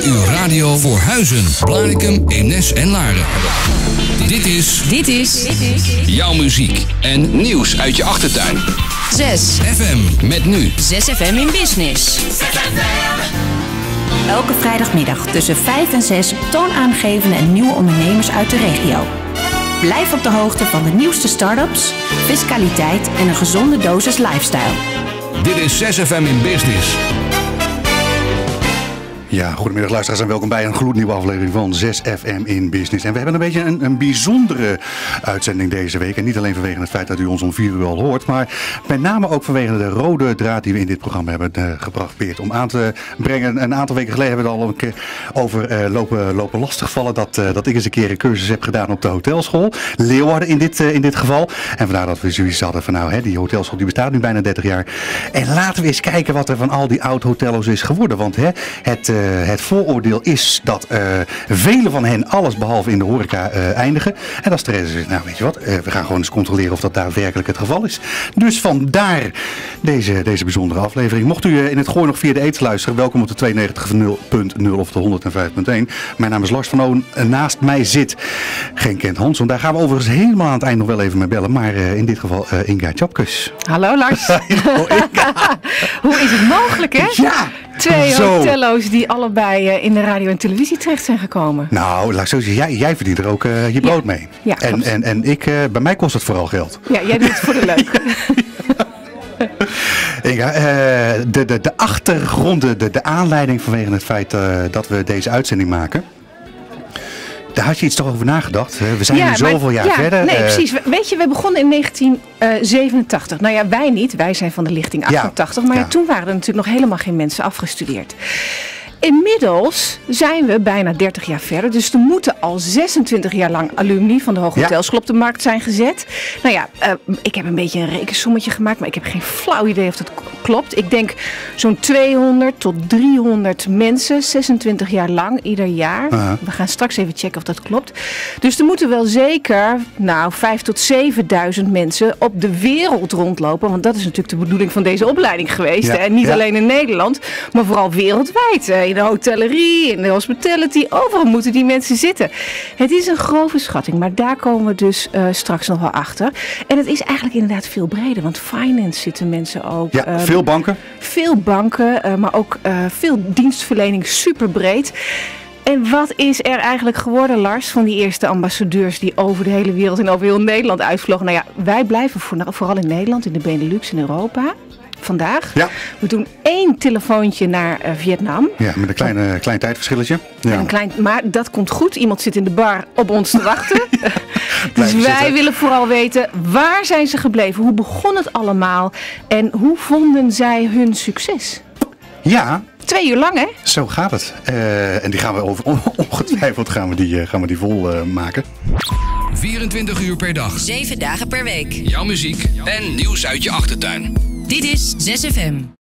uur radio voor Huizen, Blaricum, Eemnes en Laren. Dit is jouw muziek en nieuws uit je achtertuin. 6 FM met nu 6 FM in Business. Elke vrijdagmiddag tussen 5 en 6 toonaangevende en nieuwe ondernemers uit de regio. Blijf op de hoogte van de nieuwste start-ups, fiscaliteit en een gezonde dosis lifestyle. Dit is 6 FM in Business. Ja, goedemiddag luisteraars en welkom bij een gloednieuwe aflevering van 6 FM in Business. En we hebben een beetje een bijzondere uitzending deze week. En niet alleen vanwege het feit dat u ons om 4 uur al hoort, maar met name ook vanwege de rode draad die we in dit programma hebben geprobeerd om aan te brengen. Een aantal weken geleden hebben we het al een keer over lopen lastigvallen dat ik eens een keer een cursus heb gedaan op de hotelschool. Leeuwarden in dit geval. En vandaar dat we zoiets hadden van nou, die hotelschool die bestaat nu bijna 30 jaar. En laten we eens kijken wat er van al die oud-hotello's is geworden. Want het vooroordeel is dat vele van hen alles behalve in de horeca eindigen. En als Therese zegt, nou weet je wat, we gaan gewoon eens controleren of dat daadwerkelijk het geval is. Dus vandaar deze bijzondere aflevering. Mocht u in het Gooi nog via de Eets luisteren, welkom op de 92.0 of de 105.1. Mijn naam is Lars van Oon. Naast mij zit geen Kent Hansson. Daar gaan we overigens helemaal aan het eind nog wel even mee bellen. Maar in dit geval Inga Tjapkes. Hallo Lars. Hallo Inga. Hoe is het mogelijk hè? Ja. 2 hotello's die allebei in de radio en televisie terecht zijn gekomen. Nou, laat ik zo zeggen, jij verdient er ook je brood mee. Ja, en ik, bij mij kost het vooral geld. Ja, jij doet het voor de leuk. Inga, de achtergronden, de aanleiding vanwege het feit dat we deze uitzending maken. Daar had je iets toch over nagedacht? We zijn nu zoveel jaar verder. Nee, precies. Weet je, we begonnen in 1987. Nou ja, wij niet. Wij zijn van de lichting 88. Maar toen waren er natuurlijk nog helemaal geen mensen afgestudeerd. Inmiddels zijn we bijna 30 jaar verder. Dus er moeten al 26 jaar lang alumni van de Hoge Hotelschool op de markt zijn gezet. Nou ja, ik heb een beetje een rekensommetje gemaakt. Maar ik heb geen flauw idee of dat klopt. Ik denk zo'n 200 tot 300 mensen. 26 jaar lang, ieder jaar. We gaan straks even checken of dat klopt. Dus er moeten wel zeker 5.000 tot 7.000 mensen op de wereld rondlopen. Want dat is natuurlijk de bedoeling van deze opleiding geweest. En niet alleen in Nederland, maar vooral wereldwijd. In de hotellerie, in de hospitality, overal moeten die mensen zitten. Het is een grove schatting, maar daar komen we dus straks nog wel achter. En het is eigenlijk inderdaad veel breder, want finance zitten mensen ook. Ja, veel banken. Veel banken, maar ook veel dienstverlening, super breed. En wat is er eigenlijk geworden, Lars, van die eerste ambassadeurs die over de hele wereld en over heel Nederland uitvlogen? Nou ja, wij blijven vooral in Nederland, in de Benelux en Europa. Vandaag. Ja. We doen 1 telefoontje naar Vietnam. Ja, met een klein tijdverschilletje. Ja. Maar dat komt goed. Iemand zit in de bar op ons te wachten. Dus wij willen vooral weten, waar zijn ze gebleven? Hoe begon het allemaal? En hoe vonden zij hun succes? Ja. 2 uur lang, hè? Zo gaat het. En die gaan we ongetwijfeld gaan we die vol maken. 24 uur per dag. 7 dagen per week. Jouw muziek en nieuws uit je achtertuin. Dit is 6 FM.